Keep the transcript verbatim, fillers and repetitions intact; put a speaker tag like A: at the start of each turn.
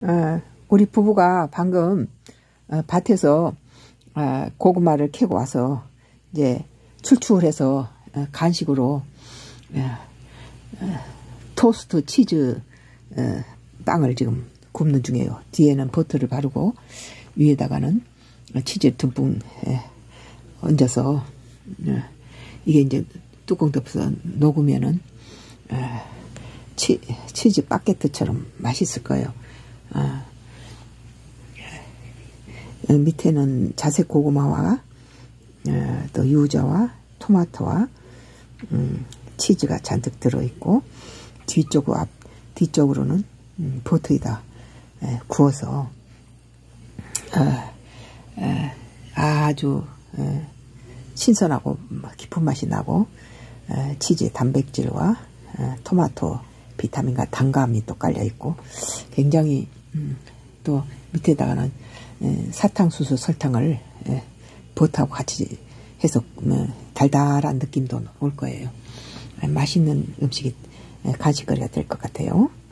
A: 어, 우리 부부가 방금 어, 밭에서 어, 고구마를 캐고 와서 이제 출출해서 어, 간식으로 어, 어, 토스트 치즈 어, 빵을 지금 굽는 중이에요. 뒤에는 버터를 바르고 위에다가는 치즈 듬뿍 에, 얹어서 어, 이게 이제 뚜껑 덮어서 녹으면은 어, 치, 치즈 바게트처럼 맛있을 거예요. 어, 어, 밑에는 자색 고구마와 어, 또 유자와 토마토와 음, 치즈가 잔뜩 들어있고 뒤쪽 앞 뒤쪽으로는 음, 버터에다 에, 구워서 어, 에, 아주 에, 신선하고 깊은 맛이 나고 에, 치즈의 단백질과 에, 토마토 비타민과 단감이 또 깔려 있고 굉장히 음, 또 밑에다가는 에, 사탕수수 설탕을 에, 버터하고 같이 해서 에, 달달한 느낌도 올 거예요. 에, 맛있는 음식이 에, 간식거리가 될 것 같아요.